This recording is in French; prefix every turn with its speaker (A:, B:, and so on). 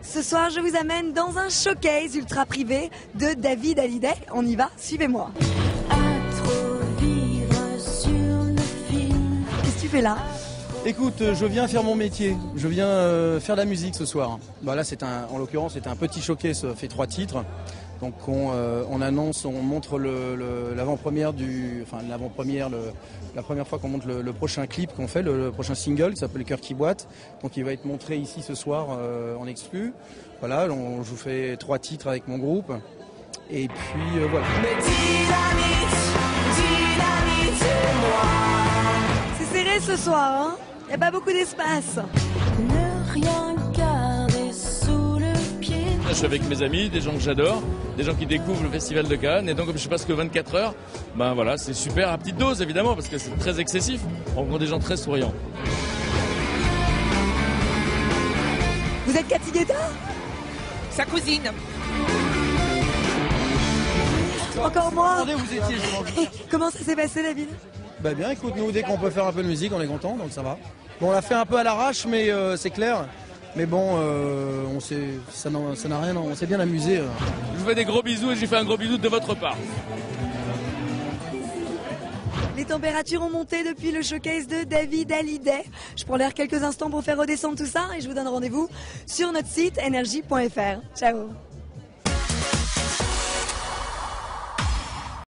A: Ce soir, je vous amène dans un showcase ultra privé de David Hallyday. On y va, suivez-moi. Qu'est-ce que tu fais là?
B: Écoute, je viens faire mon métier, je viens faire de la musique ce soir. Bah là, en l'occurrence, c'était un petit showcase, ça fait 3 titres. Donc on annonce, on montre l'avant-première la première fois qu'on montre le prochain clip qu'on fait, le prochain single qui s'appelle Cœur qui boite. Donc il va être montré ici ce soir en exclu. Voilà, je vous fais 3 titres avec mon groupe. Et puis voilà.
A: C'est serré ce soir, hein? Il n'y a pas beaucoup d'espace.
C: Ne rien garder sous le pied.
D: Je suis avec mes amis, des gens que j'adore, des gens qui découvrent le Festival de Cannes. Et donc, comme je passe que 24 heures, ben voilà, c'est super à petite dose évidemment, parce que c'est très excessif. On rencontre des gens très souriants.
A: Vous êtes Cathy Guetta?
E: Sa cousine.
A: Encore moi.
B: Attendez, vous étiez.
A: Comment ça s'est passé, David?
B: Bah bien, écoute, nous dès qu'on peut faire un peu de musique, on est content, donc ça va. Bon, on l'a fait un peu à l'arrache, mais c'est clair. Mais bon, ça n'a rien, on s'est bien amusé.
D: Je vous fais des gros bisous et j'ai fait un gros bisou de votre part.
A: Les températures ont monté depuis le showcase de David Hallyday. Je prends l'air quelques instants pour faire redescendre tout ça et je vous donne rendez-vous sur notre site energie.fr. Ciao.